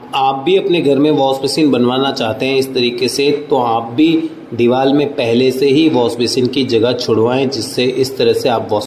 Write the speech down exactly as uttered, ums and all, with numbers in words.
आप भी अपने घर में वॉश बेसिन बनवाना चाहते हैं इस तरीके से, तो आप भी दीवार में पहले से ही वॉश बेसिन की जगह छुड़वाएं, जिससे इस तरह से आप वॉश